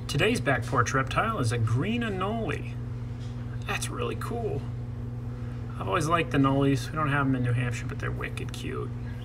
Today's back porch reptile is a green ANOLE. That's really cool. I've always liked the anoles. We don't have them in New Hampshire, but they're wicked cute.